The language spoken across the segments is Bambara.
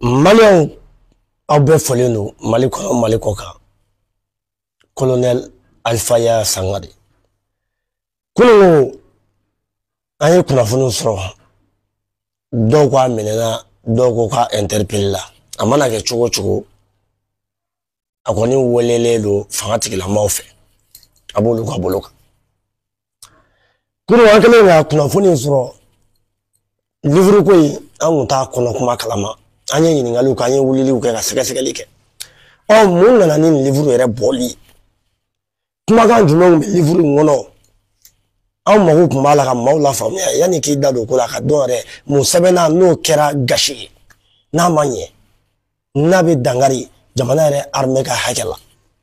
Maliens aw bɛɛ fɔlen don Mali kɔnɔ Mali kɔ kan. Colonel Alpha Yaya Sangare. Kunungo an ye kunnafoni sɔrɔ. Dɔw ko a minɛna, dɔw ko k'a interpellé la. A mana kɛ cogo cogo, a kɔni welelen don fanga tigilamaaw fɛ. A b'olu ka bolo kan. Kunungo an kɛlen ka kunnafoni sɔrɔ livre ko in an kun t'a kɔnɔ kuma kalama. An ye ɲininkaliw kɛ, an ye wuliliw kɛ ka sɛgɛsɛgɛli kɛ. Mun nana ni livre yɛrɛ bɔli? Kumakan jumɛnw bɛ livre in kɔnɔ? Anw mago tun b'a la ka maaw lafaamuya yanni k'i da don ko la ka dɔn yɛrɛ mun sɛbɛnna n'o kɛra gasi ye, n'a ma ɲɛ, n'a bɛ dankari jamana yɛrɛ armée ka hakɛ la.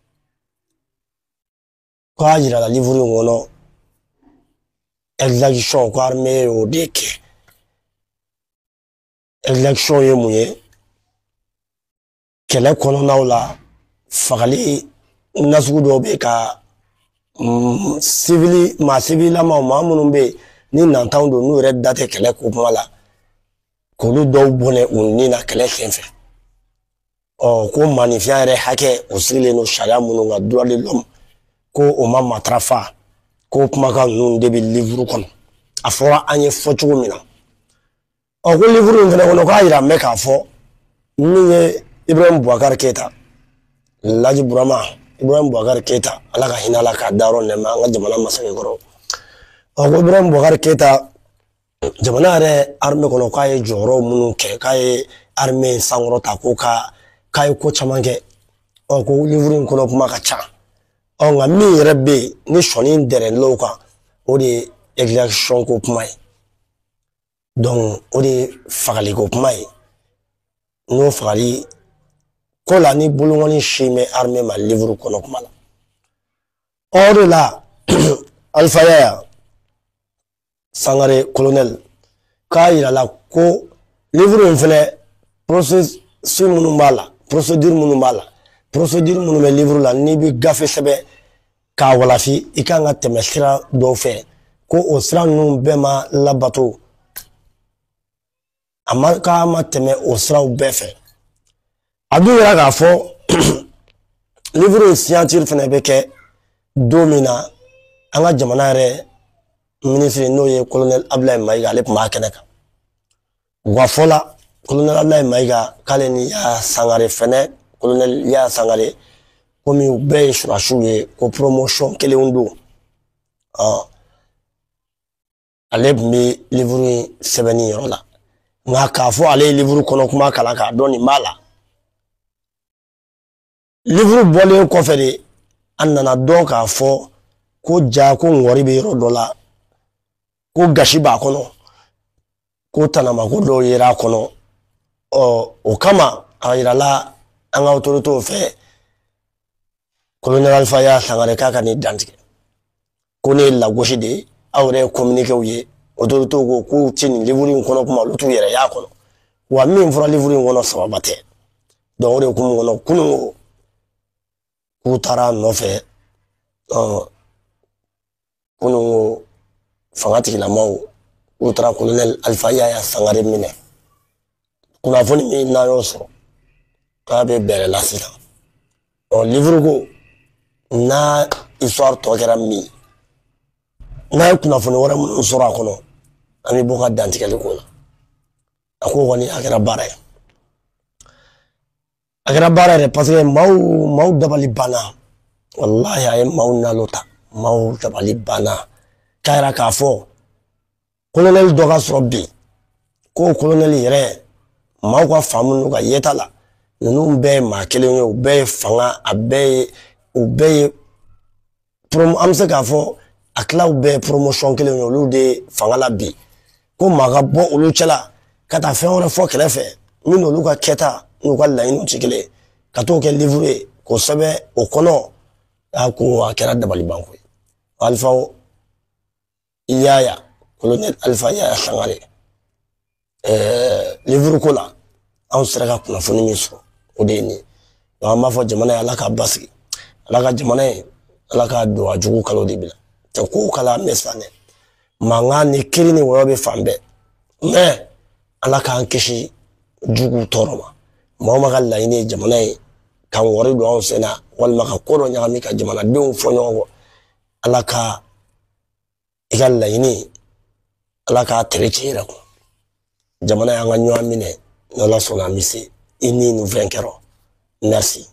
K'a yira la livre in kɔnɔ exaction ko armée y'o de kɛ. Exaction ye mun ye? Kɛlɛ kɔnɔnaw la fagali nasugu dɔw bɛ ka maa sivililamaw maa minnu bɛ yen ni nantanw don n'u yɛrɛ da tɛ kɛlɛ ko kuma la k'olu dɔw bɔnɛ u ni na kɛlɛ senfɛ. Ko maanifinya yɛrɛ hakɛ o sigilen don sariya minnu kan droit de l'homme ko o ma matarafa ko kumakan ninnu de bɛ livre kɔnɔ. A fɔra an ye fɔ cogo min na. Ko livre in fana kɔnɔ k'a yira mɛ k'a fɔ min ye Ibrahim Boubacar Keita, Laji Burama Ibrahim Boubacar Keita, ala ka hinɛ la k'a dayɔrɔ nɛɛma an ka jamana masakɛkɔrɔ. Ko Ibrahim Boubacar Keita jamana yɛrɛ armée kɔnɔ k'a ye jɔyɔrɔ minnu kɛ, k'a ye armée sankɔrɔta ko k'a ye ko caman kɛ. Ko livre in kɔnɔ kuma ka ca. Nka min yɛrɛ bɛ yen ni sɔni dɛrɛlaw kan o de ye exaction ko kuma ye. Donc o de ye fagali ko kuma ye. N'o fagali ko la ni bolongɔni si mɛ armée ma livre kɔnɔ kuma la. O de la Alpha Yaya Sangare colonel k'a yira la ko livre in fɛnɛ procédure minnu b'a la, procédure minnu bɛ livre la n'i bɛ gafe sɛbɛn k'a walafi i kan ka tɛmɛ sira dɔw fɛ ko o sira ninnu bɛɛ ma labato. K'a ma tɛmɛ o siraw bɛɛ fɛ. A dun yira k'a fɔ livre in signature fɛnɛ bɛ kɛ don min na an ka jamana yɛrɛ ministre n'o ye colonel Abdoulaye Mayiga ale tun b'a kɛnɛ kan. Wa fɔla colonel Abdoulaye Mayiga k'ale ni Yaya Sangare fɛnɛ colonel Yaya Sangare komi u bɛɛ ye surasiw ye ko promotion kelenw don. Ale tun bɛ livre in sɛbɛnni yɔrɔ la. Nka k'a fɔ ale ye livre kɔnɔ kuma kalan k'a dɔn nin b'a la. Livre bɔlen kɔfɛ de an nana dɔn k'a fɔ ko ja ko ŋɔri bɛ yɔrɔ dɔ la ko gasi b'a kɔnɔ ko tanamako dɔw yera a kɔnɔ. O kama a yirala an ka autorités fɛ colonel Alpha Yaya Sangare k'a ka nin dantigɛ ko ne ye lagosi de ye aw yɛrɛ ye communiquéw ye autorités ko k'u tɛ nin livre in kɔnɔ kuma olu t'u yɛrɛ y'a kɔnɔ wa min fɔra livre in kɔnɔ sababa tɛ. Donc o de kun kɔnɔ kunungo k'u taara a nɔfɛ kunungo fanga tigilamaaw k'u taara colonel Alpha Yaya Sangare minɛ. Kunnafoni min n'a y'o sɔrɔ k'a bɛ bɛrɛ la sisan. Livre ko n'a histoire tɔ kɛra min n'a ye kunnafoni wɛrɛ minnu sɔrɔ a kɔnɔ an bɛ bɔ ka dantigɛli ko la. A ko kɔni a kɛra baara ye. A kɛra baara yɛrɛ parce que maaw dabali banna. Wallahi a ye maaw nalo ta. Maaw dabali banna. K'a yira k'a fɔ colonel dɔ ka sɔrɔ bi ko colonel yɛrɛ maaw ka faamu n'u ka yeta la ninnu bɛɛ ye maa kelen ye u bɛɛ ye fanga a bɛɛ ye an bɛ se k'a fɔ a tilaw bɛɛ ye promotion kelen ye olu de ye fanga la bi ko maa ka bɔ olu cɛla ka taa fɛn wɛrɛ fɔ kɛrɛfɛ min n'olu ka kɛta n'u ka laɲiniw tɛ kelen ye ka t'o kɛ livre ye k'o sɛbɛn o kɔnɔ ko a kɛra dabalibanko ye. Alpha Yaya colonel Alpha Yaya Sangare livre ko la anw sera ka kunnafoni min sɔrɔ o de ye nin ye. An b'a fɔ jamana ye ala k'a basigi ala ka jamana ye ala k'a don a jugu kalo de bila tɛ ko kala mɛ san dɛ mankan ni kiri ni wɔyɔ bɛ fan bɛɛ mais ala k'an kisi jugu tɔɔrɔ ma mɔgɔ ka laɲini ye jamana ye ka wari don anw sen na walima ka ko dɔ ɲagami ka jamanadenw fɔ ɲɔgɔn kɔ ala ka i ka laɲini ala k'a tere ci yɛrɛ kun jamana y'an ka ɲɔgɔn minɛ n'ala sɔnna an bɛ se i ni nin fɛn kɛra merci